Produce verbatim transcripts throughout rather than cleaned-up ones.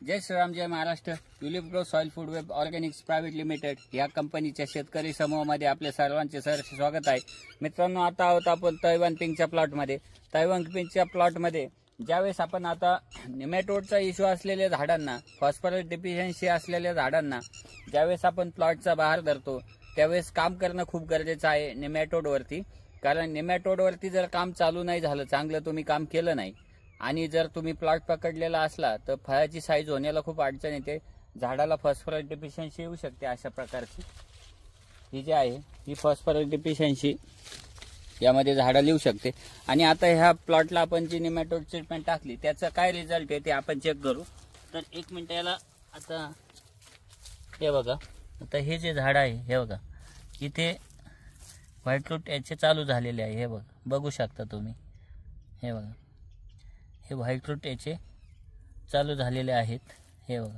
जय श्रीराम, जय Maharashtra. Tulip grow soil food web organics private limited या कंपनीच्या शेतकरी समूहामध्ये आपल्या सर्वांचे सहर्ष स्वागत आहे. मित्रांनो, आता आहोत आपण तैवान पिंकच्या प्लॉटमध्ये. तैवान पिंकच्या प्लॉटमध्ये ज्यावेळेस आपण आता निमॅटोडचा इश्यू असलेल्या झाडांना, फॉस्फरस डेफिशियन्सी असलेल्या झाडांना ज्यावेळेस आपण प्लॉटचा बहार धरतो त्यावेळेस काम करणं खूप गरजेचं आहे निमॅटोडवरती. कारण निमॅटोडवरती जर काम चालू नाही झालं, चांगलं तुम्ही काम केलं नाही आणि जर तुम्ही प्लॉट पकडलेला असला तर फळाची साईज होण्याला खूप अडचण येते, झाडाला फॉस्फरस डेफिशियन्सी येऊ शकते. अशा प्रकारची ही जी आहे ही फॉस्फरस डेफिशियन्सी यामध्ये झाडाला येऊ शकते. आणि आता ह्या प्लॉटला आपण जी निमॅटोड ट्रीटमेंट टाकली त्याचा काय रिझल्ट आहे ते आपण चेक करू. तर एक मिनिट, याला आता हे बघा, आता हे जे झाड आहे हे बघा, इथे व्हाईट रूट याचे चालू झालेले आहे. हे बघा, बघू शकता तुम्ही, हे बघा, हे व्हाईट रूट याचे चालू झालेले आहेत. हे बघा,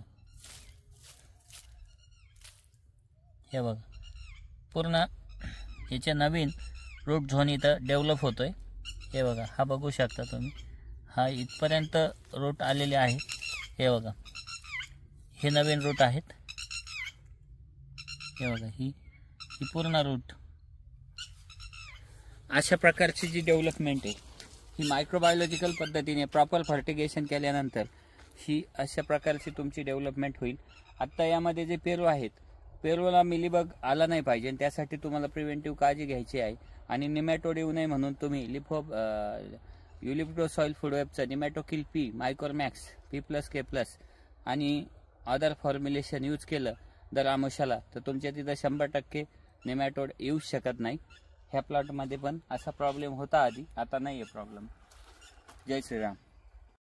हे बघा, पूर्ण याचे नवीन रूट झोन इथं डेव्हलप होतोय. हे बघा, हा बघू शकता तुम्ही, हा इथपर्यंत रूट आलेले आहे. हे बघा, हे नवीन रूट आहेत. हे बघा, ही ही पूर्ण रूट अशा प्रकारची जी डेव्हलपमेंट आहे ही मायक्रोबायोलॉजिकल पद्धतीने प्रॉपर फर्टिगेशन केल्यानंतर ही अशा प्रकारची तुमची डेव्हलपमेंट होईल. आत्ता यामध्ये जे पेरू आहेत, पेरूला मिलीबग आला नाही पाहिजे, त्यासाठी तुम्हाला प्रिव्हेंटिव्ह काळजी घ्यायची आहे. आणि निमॅटोड येऊ नये म्हणून तुम्ही लिफो ट्युलिप ग्रो सॉइल फूड वेबचा nematokill P, micromax, P plus K plus आणि अदर फॉर्म्युलेशन यूज केलं दर आमुषाला तर तुमच्या तिथं शंभर टक्के निमॅटोड येऊ शकत नाही. ह्या प्लॉटमध्ये पण असा प्रॉब्लेम होता आधी, आता नाही आहे प्रॉब्लेम. जय श्रीराम.